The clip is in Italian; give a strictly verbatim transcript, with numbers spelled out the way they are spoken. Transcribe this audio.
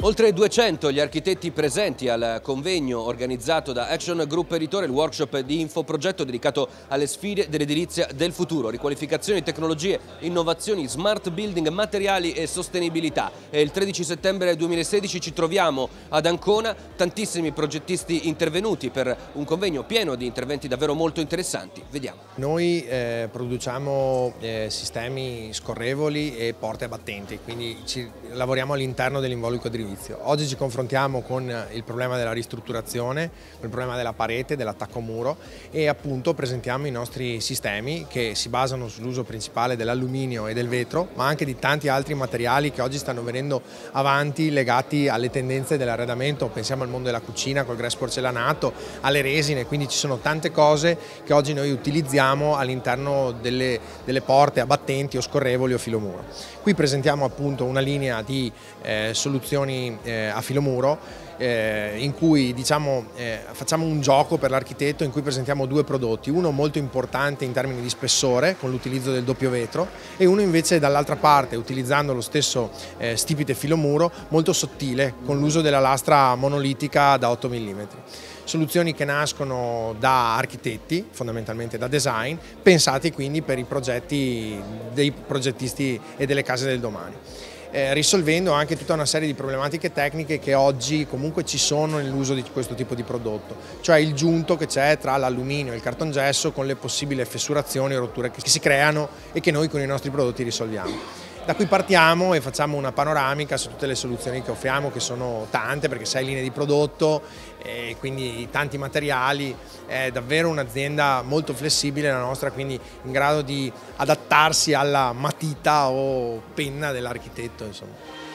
Oltre duecento gli architetti presenti al convegno organizzato da Action Group Editore, il workshop di infoprogetto dedicato alle sfide dell'edilizia del futuro, riqualificazioni, tecnologie, innovazioni, smart building, materiali e sostenibilità. E il tredici settembre duemilasedici ci troviamo ad Ancona, tantissimi progettisti intervenuti per un convegno pieno di interventi davvero molto interessanti. Vediamo. Noi eh, produciamo eh, sistemi scorrevoli e porte battenti, quindi ci, lavoriamo all'interno dell'involucro edilizio. Oggi ci confrontiamo con il problema della ristrutturazione, con il problema della parete, dell'attacco muro e appunto presentiamo i nostri sistemi che si basano sull'uso principale dell'alluminio e del vetro, ma anche di tanti altri materiali che oggi stanno venendo avanti legati alle tendenze dell'arredamento. Pensiamo al mondo della cucina col grass porcellanato, alle resine, quindi ci sono tante cose che oggi noi utilizziamo all'interno delle, delle porte a battenti o scorrevoli o filomuro. Qui presentiamo appunto una linea di eh, soluzioni eh, a filomuro eh, in cui diciamo, eh, facciamo un gioco per l'architetto in cui presentiamo due prodotti, uno molto importante in termini di spessore con l'utilizzo del doppio vetro e uno invece dall'altra parte utilizzando lo stesso eh, stipite filomuro molto sottile con l'uso della lastra monolitica da otto millimetri. Soluzioni che nascono da architetti, fondamentalmente da design, pensati quindi per i progetti dei progettisti e delle case del domani. Eh, risolvendo anche tutta una serie di problematiche tecniche che oggi comunque ci sono nell'uso di questo tipo di prodotto, cioè il giunto che c'è tra l'alluminio e il cartongesso con le possibili fessurazioni o rotture che si creano e che noi con i nostri prodotti risolviamo. Da qui partiamo e facciamo una panoramica su tutte le soluzioni che offriamo, che sono tante perché sei linee di prodotto e quindi tanti materiali, è davvero un'azienda molto flessibile la nostra, quindi in grado di adattarsi alla matita o penna dell'architetto, insomma.